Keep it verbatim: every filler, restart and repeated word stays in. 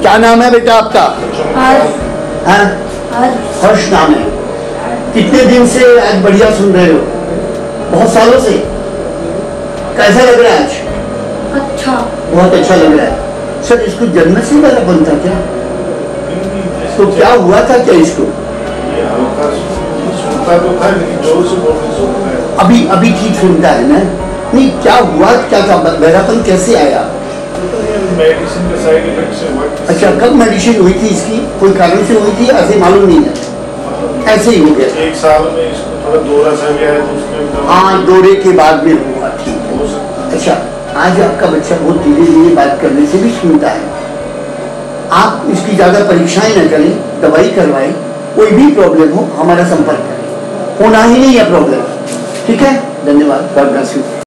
क्या नाम है बेटा आपका? हाँ, हर्ष नाम है। कितने दिन से आज बढ़िया सुन रहे हो? बहुत सालों से। कैसा लग रहा है आज? अच्छा, बहुत अच्छा लग रहा है। सर इसको जन्म से वालापन था क्या? तो क्या हुआ था क्या इसको? सुनता तो था लेकिन जोर से बोलने सुनता है। अभी अभी ठीक सुनता है ना? नहीं, क्या हुआ, क्या था, बहरापन कैसे आया? मेडिसिन के साइड इफेक्ट से हुआ। अच्छा, कब मेडिसिन हुई थी इसकी? कोई कारण से हुई थी? ऐसे मालूम नहीं है, ऐसे ही हो गया। एक साल में इसको थोड़ा दौरा सा गया है तो उसमें हाँ, दौरे के बाद में हुआ। ठीक हो सकता है। अच्छा, आज आपका बच्चा बहुत धीरे धीरे बात करने से भी सुनता है। आप इसकी ज्यादा परीक्षाएं न करें, दवाई करवाएं। कोई भी प्रॉब्लम हो हमारा संपर्क करें, होना ही नहीं है प्रॉब्लम। ठीक है, धन्यवाद, गॉड ब्लेस यू।